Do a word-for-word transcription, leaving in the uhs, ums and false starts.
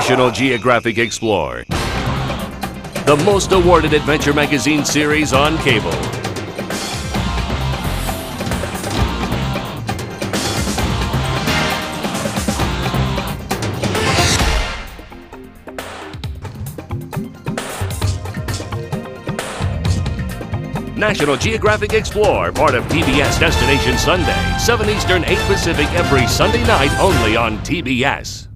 National Geographic Explore, the most awarded adventure magazine series on cable. National Geographic Explore, part of T B S Destination Sunday, seven Eastern, eight Pacific every Sunday night only on T B S.